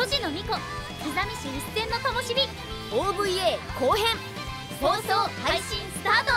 5時の巫女刻み師一戦の灯火 OVA 後編放送配信スタート。